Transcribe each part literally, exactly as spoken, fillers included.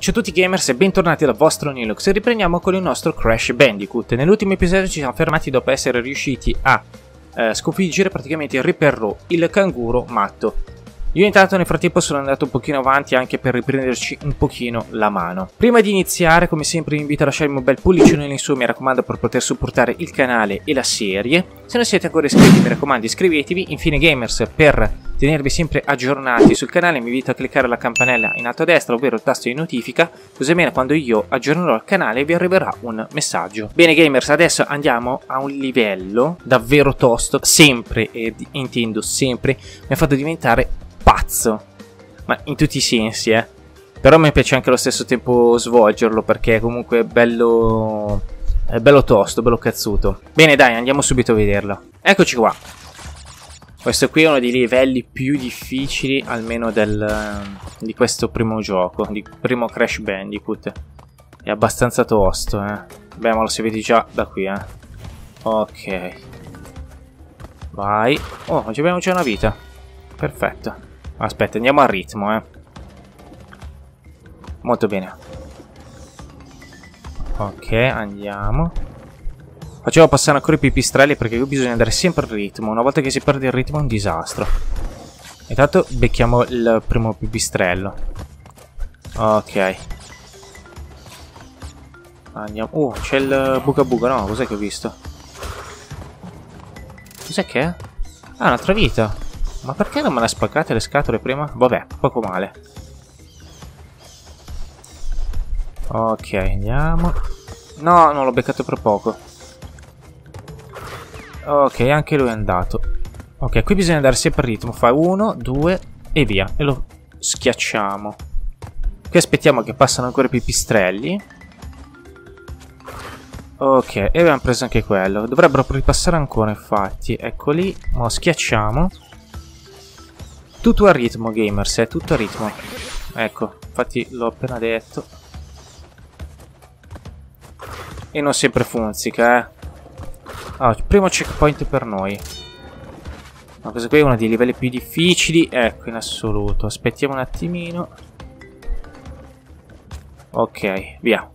Ciao a tutti gamers e bentornati dal vostro Nilux e riprendiamo con il nostro Crash Bandicoot. Nell'ultimo episodio ci siamo fermati dopo essere riusciti a eh, sconfiggere praticamente il Ripper Row, il canguro matto. Io intanto nel frattempo sono andato un pochino avanti anche per riprenderci un pochino la mano. Prima di iniziare, come sempre vi invito a lasciarmi un bel pollicione in su, mi raccomando, per poter supportare il canale e la serie. Se non siete ancora iscritti, mi raccomando, iscrivetevi. Infine gamers, per tenervi sempre aggiornati sul canale, vi invito a cliccare la campanella in alto a destra, ovvero il tasto di notifica, così almeno quando io aggiornerò il canale vi arriverà un messaggio. Bene gamers, adesso andiamo a un livello davvero tosto, sempre, e intendo sempre, mi ha fatto diventare pazzo, ma in tutti i sensi, eh. Però mi piace anche allo stesso tempo svolgerlo, perché comunque è bello, è bello tosto, bello cazzuto. Bene dai, andiamo subito a vederlo. Eccoci qua. Questo qui è uno dei livelli più difficili, almeno del, di questo primo gioco, di primo Crash Bandicoot. È abbastanza tosto, eh. Beh, ma lo si vede già da qui, eh. Ok. Vai. Oh, abbiamo già una vita. Perfetto. Aspetta, andiamo al ritmo, eh. Molto bene. Ok, andiamo. Facciamo passare ancora i pipistrelli, perché qui bisogna andare sempre al ritmo. Una volta che si perde il ritmo è un disastro. Intanto becchiamo il primo pipistrello. Ok. Andiamo. Oh, c'è il buca buca, no? Cos'è che ho visto? Cos'è che è? Ah, un'altra vita. Ma perché non me la spaccate le scatole prima? Vabbè, poco male. Ok, andiamo. No, non l'ho beccato per poco. Ok, anche lui è andato. Ok, qui bisogna andare sempre al ritmo. Fa uno, due e via. E lo schiacciamo. Qui aspettiamo che passano ancora i pipistrelli. Ok, e abbiamo preso anche quello. Dovrebbero ripassare ancora, infatti. Ecco lì. Lo schiacciamo. Tutto a ritmo, gamers, è tutto a ritmo. Ecco, infatti l'ho appena detto. E non sempre funzica, eh. Allora, primo checkpoint per noi. Ma questo qui è uno dei livelli più difficili, ecco, in assoluto. Aspettiamo un attimino. Ok, via.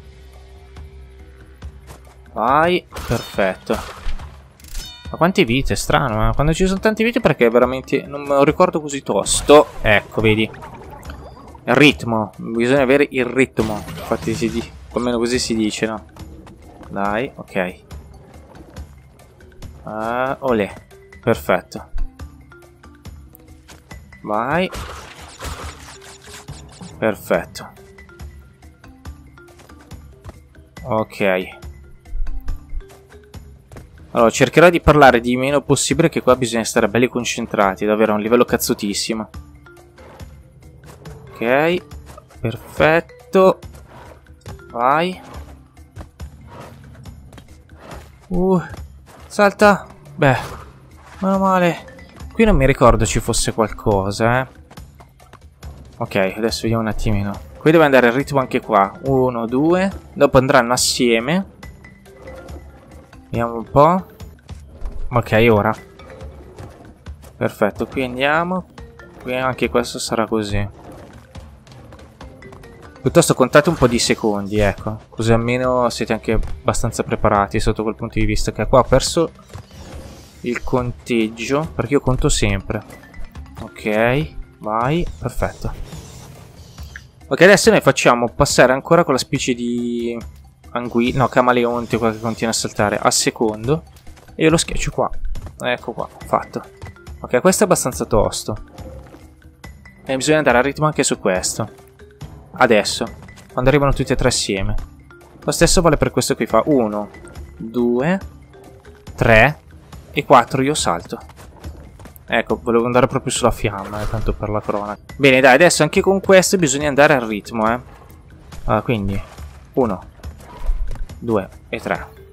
Vai, perfetto. Ma quante vite, è strano, eh? Quando ci sono tante vite, perché veramente non me lo ricordo così tosto. Ecco, vedi. Il ritmo, bisogna avere il ritmo. Infatti si dice, almeno così si dice, no? Dai, ok. Uh, olè, perfetto. Vai. Perfetto. Ok. Allora, cercherò di parlare di meno possibile, che qua bisogna stare belli concentrati, davvero, a un livello cazzutissimo. Ok, perfetto. Vai. Uh, salta. Beh, meno male. Qui non mi ricordo ci fosse qualcosa, eh. Ok, adesso vediamo un attimino. Qui deve andare il ritmo anche qua. Uno, due. Dopo andranno assieme. Vediamo un po'. Ok, ora. Perfetto, qui andiamo. Qui anche questo sarà così. Piuttosto contate un po' di secondi, ecco. Così almeno siete anche abbastanza preparati sotto quel punto di vista. Che qua ho perso il conteggio, perché io conto sempre. Ok, vai, perfetto. Ok, adesso noi facciamo passare ancora quella specie di anguilla, no, camaleonte, qua che continua a saltare a secondo. E io lo schiaccio qua. Ecco qua, fatto. Ok, questo è abbastanza tosto. E bisogna andare al ritmo anche su questo. Adesso, quando arrivano tutti e tre assieme. Lo stesso vale per questo qui, fa uno, due, tre e quattro, io salto. Ecco, volevo andare proprio sulla fiamma, eh, tanto per la cronaca. Bene, dai, adesso anche con questo bisogna andare al ritmo, eh. Allora, quindi, uno, due e tre.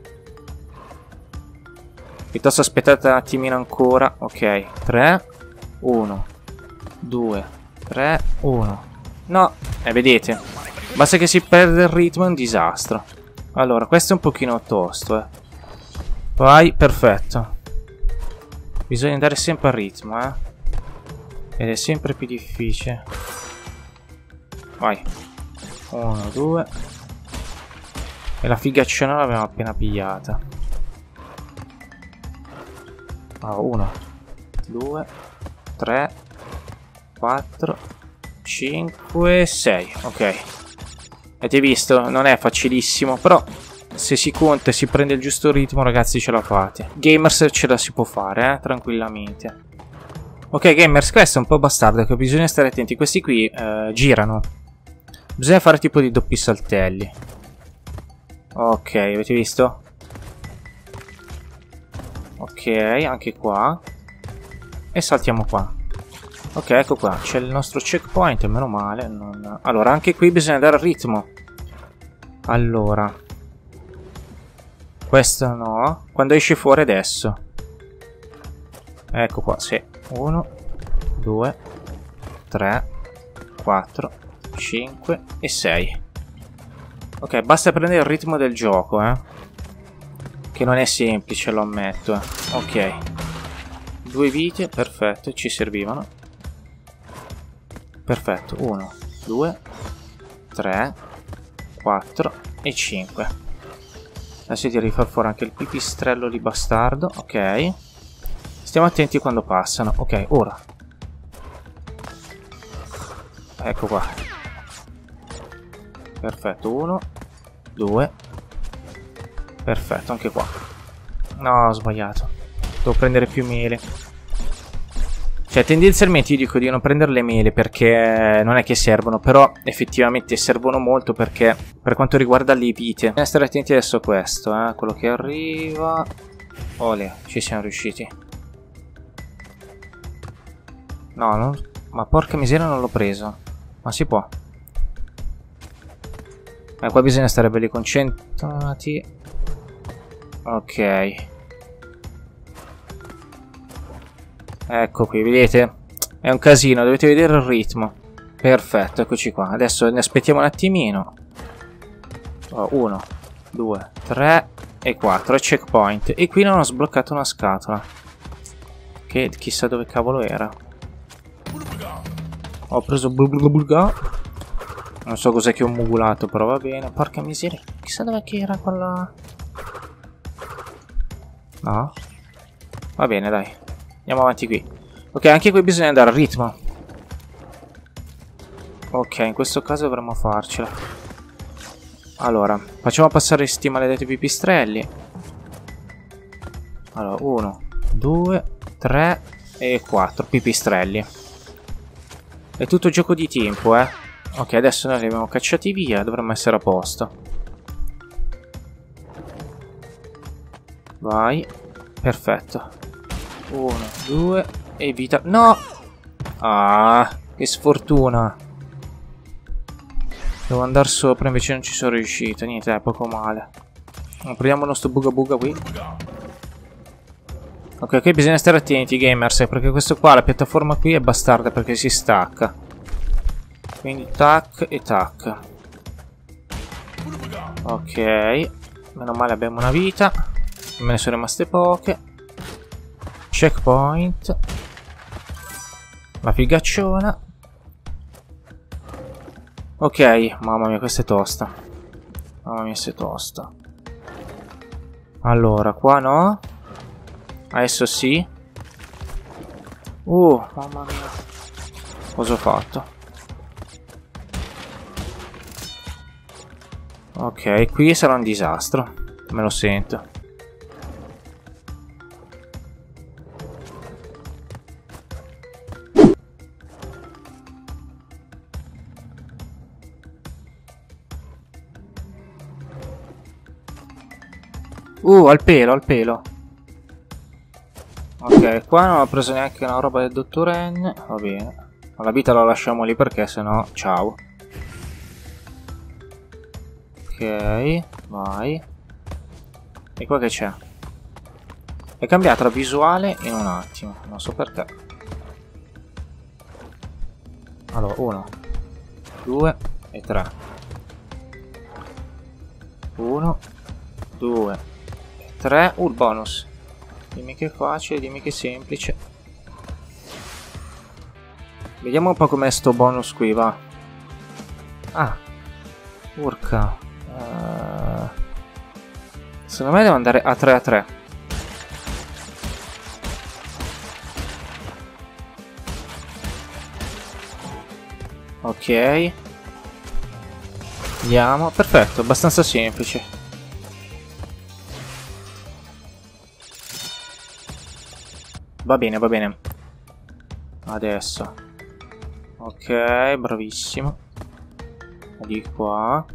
Piuttosto aspettate un attimino ancora. Ok, tre, uno, due, tre, uno. No, eh, vedete. Basta che si perde il ritmo, è un disastro. Allora, questo è un pochino tosto, eh. Vai, perfetto. Bisogna andare sempre al ritmo, eh. Ed è sempre più difficile. Vai. uno, due. E la figacciona l'abbiamo appena pigliata. Allora, uno, due, tre, quattro, cinque, sei. Ok. Avete visto? Non è facilissimo, però se si conta e si prende il giusto ritmo, ragazzi, ce la fate. Gamers ce la si può fare, eh, tranquillamente. Ok, gamers, questo è un po' bastardo, che bisogna stare attenti. Questi qui eh, girano. Bisogna fare tipo di doppi saltelli. Ok, avete visto? Ok, anche qua. E saltiamo qua. Ok, ecco qua. C'è il nostro checkpoint, meno male. Non... Allora, anche qui bisogna dare il ritmo. Allora. Questo no. Quando esce fuori adesso. Ecco qua, sì. uno, due, tre, quattro, cinque e sei. Ok, basta prendere il ritmo del gioco, eh. Che non è semplice, lo ammetto. Eh. Ok. Due vite, perfetto, ci servivano. Perfetto, uno, due, tre, quattro e cinque. Adesso ti rifar fuori anche il pipistrello di bastardo, ok. Stiamo attenti quando passano, ok, ora. Ecco qua. Perfetto, uno, due. Perfetto, anche qua. No, ho sbagliato. Devo prendere più mele. Cioè, tendenzialmente io dico di non prendere le mele perché non è che servono, però effettivamente servono molto perché per quanto riguarda le vite. Bisogna stare attenti adesso a questo, eh, quello che arriva. Olè, ci siamo riusciti. No, non... ma porca miseria non l'ho preso. Ma si può. Eh, qua bisogna stare belli concentrati. Ok. Ecco qui, vedete? È un casino, dovete vedere il ritmo. Perfetto, eccoci qua. Adesso ne aspettiamo un attimino. Oh, uno, due, tre e quattro. Checkpoint. E qui non ho sbloccato una scatola. Che chissà dove cavolo era. Ho preso bulga. Non so cos'è che ho mugulato, però va bene. Porca miseria. Chissà dove che era quella... No? Va bene, dai. Andiamo avanti qui. Ok, anche qui bisogna andare al ritmo. Ok, in questo caso dovremmo farcela. Allora, facciamo passare questi maledetti pipistrelli. Allora, uno, due, tre e quattro pipistrelli. È tutto gioco di tempo, eh. Ok, adesso noi li abbiamo cacciati via, dovremmo essere a posto. Vai. Perfetto. Uno, due e vita... No! Ah, che sfortuna. Devo andare sopra, invece non ci sono riuscito. Niente, è poco male. Proviamo il nostro buga buga qui. Ok, qui bisogna stare attenti, gamers, perché questo qua, la piattaforma qui è bastarda perché si stacca. Quindi tac e tac. Ok. Meno male abbiamo una vita. Me ne sono rimaste poche. Checkpoint. La figacciona. Ok, mamma mia, questa è tosta. Mamma mia, se è tosta. Allora, qua no. Adesso sì. Uh, mamma mia. Cosa ho fatto? Ok, qui sarà un disastro. Me lo sento. Uh, al pelo, al pelo. Ok, qua non ho preso neanche una roba del dottor N. Va bene. La vita la lasciamo lì perché sennò... Ciao. Ok, vai. E qua che c'è? È cambiata la visuale in un attimo. Non so perché. Allora, uno, due e tre. Uno, due... tre, uh, il bonus. Dimmi che è facile, dimmi che è semplice. Vediamo un po' com'è sto bonus qui, va. Ah, Urca. Uh, secondo me devo andare a tre a tre. Ok. Andiamo. Perfetto, abbastanza semplice. Va bene, va bene. Adesso. Ok, bravissimo. Di qua.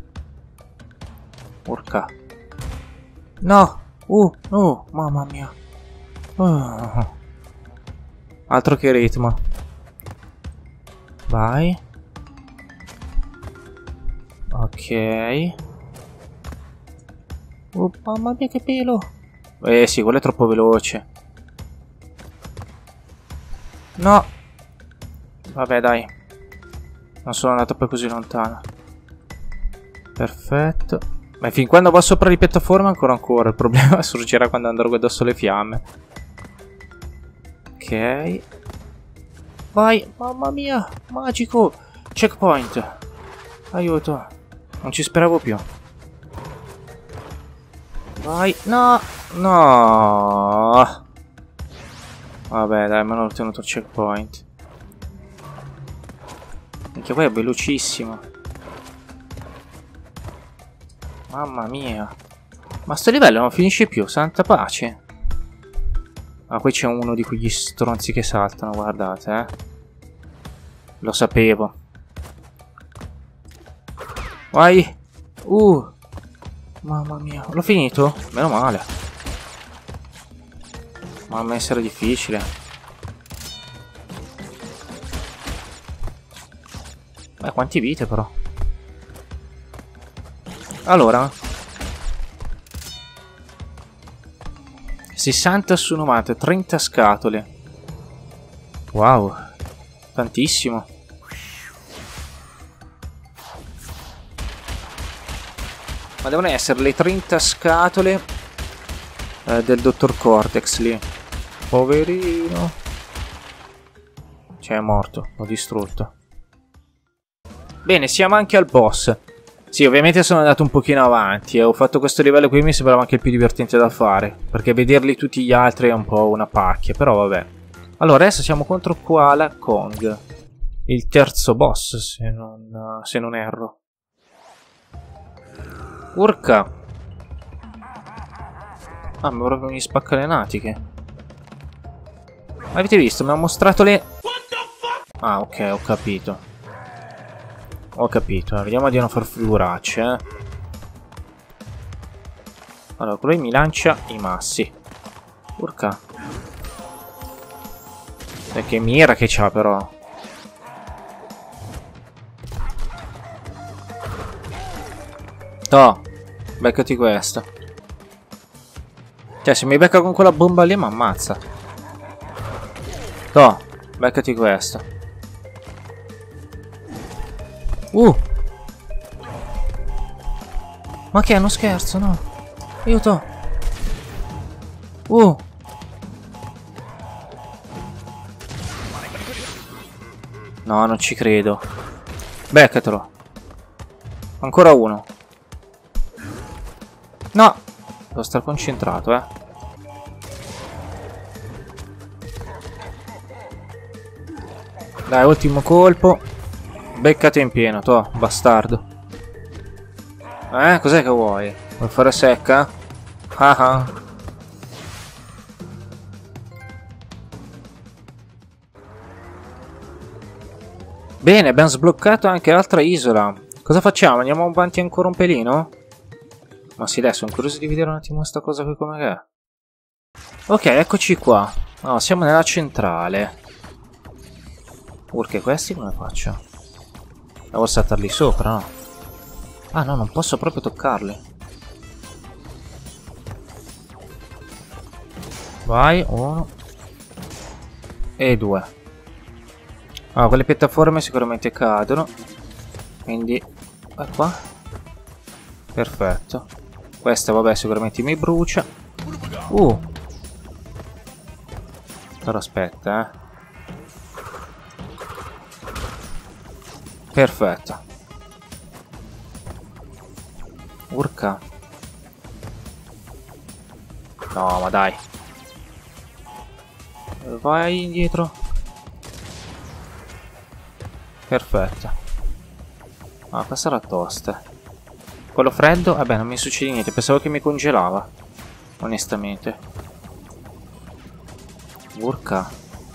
Urca. No! Uh, uh, mamma mia. Uh. Altro che ritmo. Vai. Ok. Oh, mamma mia che pelo. Eh sì, quello è troppo veloce. No. Vabbè dai. Non sono andato poi così lontano. Perfetto. Ma fin quando va sopra le piattaforme ancora ancora. Il problema sorgerà quando andrò addosso le fiamme. Ok. Vai. Mamma mia. Magico. Checkpoint. Aiuto. Non ci speravo più. Vai. No. No. Vabbè dai, me l'ho ottenuto il checkpoint. Anche poi è velocissimo. Mamma mia. Ma sto livello non finisce più, santa pace. Ah, qui c'è uno di quegli stronzi che saltano, guardate, eh. Lo sapevo. Vai. Uh. Mamma mia. L'ho finito? Meno male. Mamma, essere difficile. Beh, quanti vite però. Allora. sessanta su novanta, trenta scatole. Wow. Tantissimo. Ma devono essere le trenta scatole eh, del dottor Cortex lì. Poverino. Cioè è morto, l'ho distrutto. Bene, siamo anche al boss. Sì, ovviamente sono andato un pochino avanti e ho fatto questo livello qui, mi sembrava anche il più divertente da fare, perché vederli tutti gli altri è un po' una pacchia, però vabbè. Allora, adesso siamo contro Koala Kong, il terzo boss, se non, se non erro. Urca. Ah, ma proprio mi spacca le natiche. Avete visto? Mi ha mostrato le... Ah, ok, ho capito. Ho capito, vediamo di non far figuracce, eh. Allora, quello lì mi lancia i massi. Urca. E che mira che c'ha però. Toh, beccati questa. Cioè, se mi becca con quella bomba lì mi ammazza. Toh, beccati questa. Uh! Ma che è uno scherzo, no? Aiuto! Uh! No, non ci credo. Beccatelo. Ancora uno. No! Devo stare concentrato, eh. Dai, ultimo colpo. Beccate in pieno, toh, bastardo. Eh, cos'è che vuoi? Vuoi fare secca? Ah ah. Bene, abbiamo sbloccato anche l'altra isola. Cosa facciamo? Andiamo avanti ancora un pelino? Ma sì, adesso sono curioso di vedere un attimo sta cosa qui come è. Ok, eccoci qua. Oh, siamo nella centrale. Perché questi come faccio? Devo saltarli sopra, no? Ah no, non posso proprio toccarli. Vai, uno. E due. Ah, quelle piattaforme sicuramente cadono. Quindi, vai qua. Perfetto. Questa, vabbè, sicuramente mi brucia. Uh. Però aspetta, eh. Perfetto. Urca. No, ma dai. Vai indietro. Perfetto. Ah, questa era tosta. Quello freddo? Vabbè, non mi succede niente. Pensavo che mi congelava. Onestamente. Urca.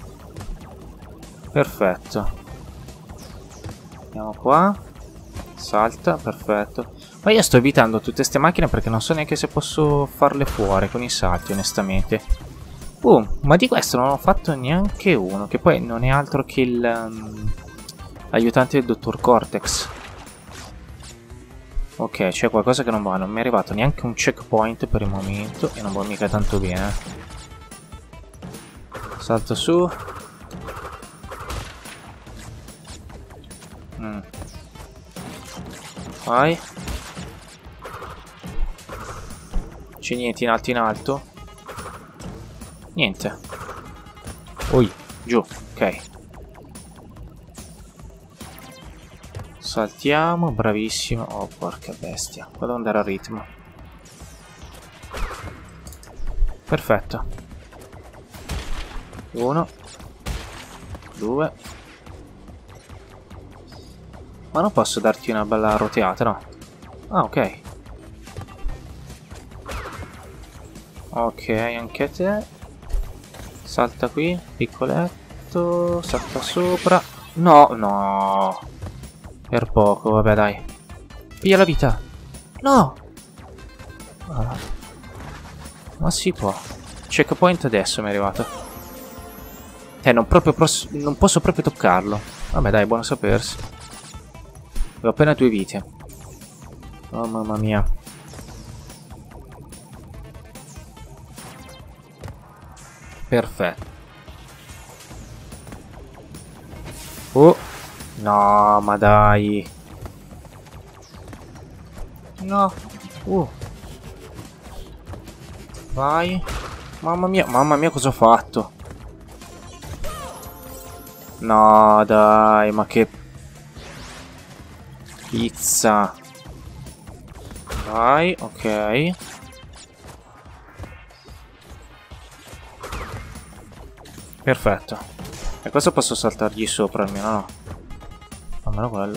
Perfetto. Andiamo qua. Salta, perfetto. Ma io sto evitando tutte queste macchine perché non so neanche se posso farle fuori con i salti, onestamente. Uh, ma di questo non ho fatto neanche uno, che poi non è altro che il um, aiutante del dottor Cortex. Ok, c'è qualcosa che non va, non mi è arrivato neanche un checkpoint per il momento e non va mica tanto bene. Salto su. Mm. Vai. C'è niente in alto in alto? Niente. Ui, giù, ok. Saltiamo, bravissimo. Oh, porca bestia. Vado ad andare a ritmo. Perfetto. Uno. Due. Ma non posso darti una bella roteata, no? Ah, ok. Ok, anche te. Salta qui, piccoletto. Salta sopra. No, no. Per poco, vabbè dai. Piglia la vita. No. Ah. Ma si può. Checkpoint adesso mi è arrivato. Eh, non, proprio non posso proprio toccarlo. Vabbè dai, buono sapersi. Ho appena due vite. Oh mamma mia. Perfetto. Oh. No, ma dai. No. Uh. Vai. Mamma mia, mamma mia cosa ho fatto. No, dai, ma che pizza. Vai, ok. Perfetto. E questo posso saltargli sopra almeno, no? Almeno quello.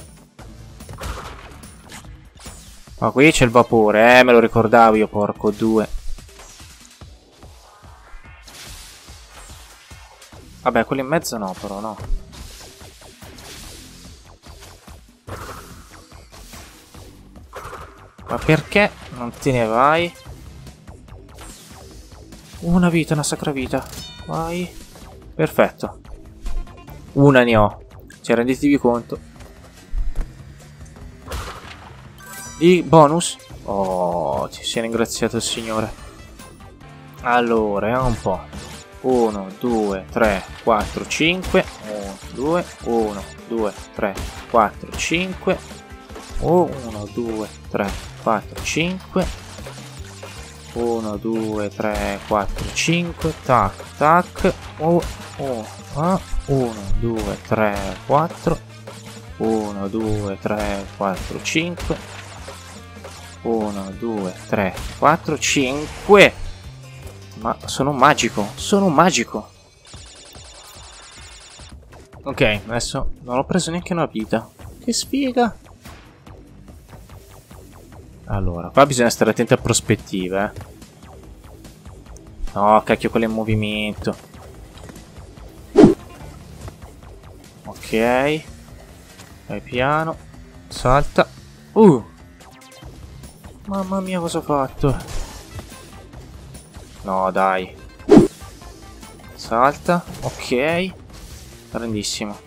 Ma qui c'è il vapore, eh, me lo ricordavo io, porco due. Vabbè, quello in mezzo no, però, no. Ma perché non te ne vai? Una vita, una sacra vita. Vai. Perfetto. Una ne ho. Cioè, rendetevi conto. Di bonus? Oh, ti sia ringraziato il Signore. Allora, vediamo un po'. uno, due, tre, quattro, cinque. uno, due, uno, due, tre, quattro, cinque. uno, due, tre, quattro, cinque. uno, due, tre, quattro, cinque. Tac, tac. uno, due, tre, quattro. uno, due, tre, quattro, cinque. uno, due, tre, quattro, cinque. Ma sono un magico, sono un magico. Ok, adesso non ho preso neanche una vita. Che sfiga. Allora, qua bisogna stare attenti a prospettive, eh. No, cacchio, quello è in movimento. Ok. Vai piano. Salta. Uh. Mamma mia, cosa ho fatto? No, dai. Salta. Ok. Grandissimo.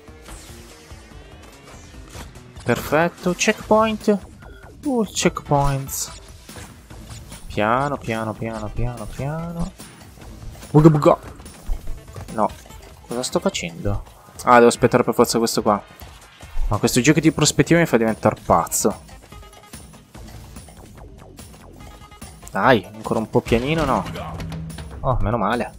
Perfetto. Checkpoint. Uh, checkpoints. Piano, piano, piano, piano, piano. Buga buga. No. Cosa sto facendo? Ah, devo aspettare per forza questo qua. Ma questo gioco di prospettiva mi fa diventare pazzo. Dai, ancora un po' pianino, no? Oh, meno male.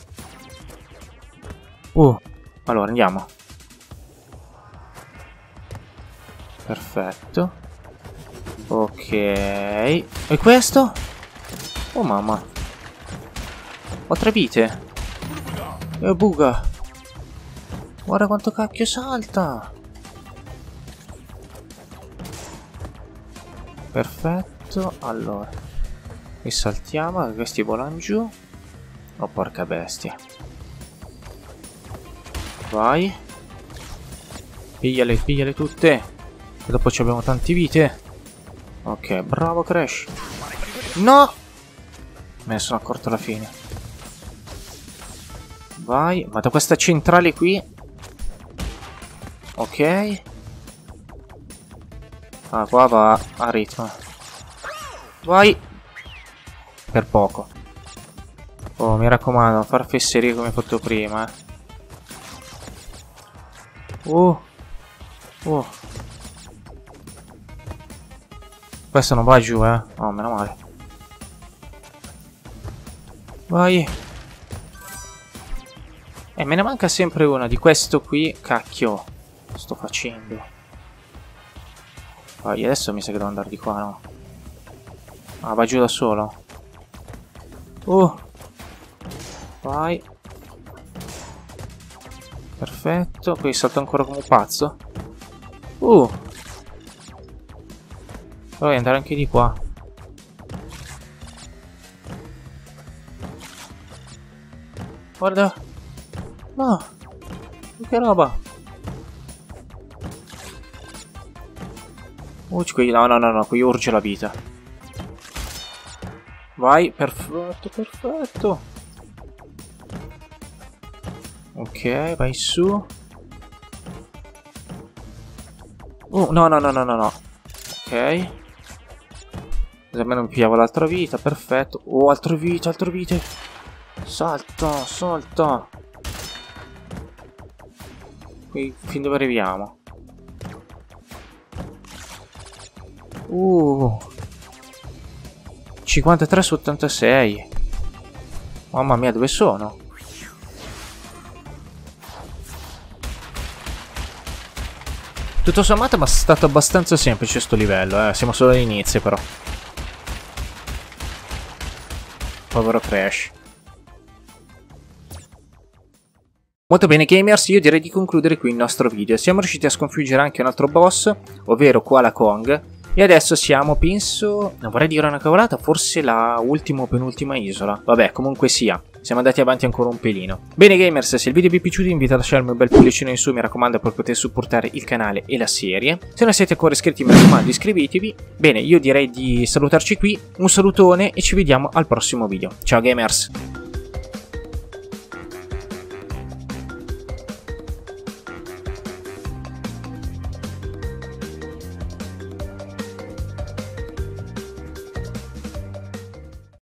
Uh, allora andiamo. Perfetto. Ok. E questo? Oh mamma. Ho tre vite. E buga. Guarda quanto cacchio salta. Perfetto. Allora. E saltiamo. Questi volano giù. Oh porca bestia. Vai. Pigliale, pigliale tutte. E dopo ci abbiamo tante vite. Ok, bravo Crash. No! Me ne sono accorto alla fine. Vai. Ma da questa centrale qui. Ok. Ah, qua va a ritmo. Vai. Per poco. Oh, mi raccomando, non far fesserie come ho fatto prima. Eh. Oh. Oh. Questo non va giù, eh. Oh, meno male. Vai. E me ne manca sempre una di questo qui. Cacchio. Sto facendo. Vai, adesso mi sa che devo andare di qua, no? Ah, va giù da solo. Oh. Vai. Perfetto. Qui salto ancora come un pazzo. Uh. Dovrei andare anche di qua. Guarda. No. Che roba. Uh, qui, no, no, no, no, qui urge la vita. Vai, perfetto, perfetto. Ok, vai su. Uh, no, no, no, no, no, no. Ok. Almeno mi pigliavo l'altra vita, perfetto. Oh, altre vite, altre vite. Salta, salta. Qui, fin dove arriviamo? Uh. cinquantatré su ottantasei. Mamma mia, dove sono? Tutto sommato ma è stato abbastanza semplice sto livello, eh. Siamo solo all'inizio però. Povero Crash. Molto bene gamers, io direi di concludere qui il nostro video. Siamo riusciti a sconfiggere anche un altro boss, ovvero Koala Kong. E adesso siamo, penso, non vorrei dire una cavolata, forse la ultima o penultima isola. Vabbè, comunque sia, siamo andati avanti ancora un pelino. Bene gamers, se il video vi è piaciuto invito a lasciarmi un bel pollicino in su, mi raccomando, per poter supportare il canale e la serie. Se non siete ancora iscritti mi raccomando iscrivetevi. Bene, io direi di salutarci qui, un salutone e ci vediamo al prossimo video. Ciao gamers!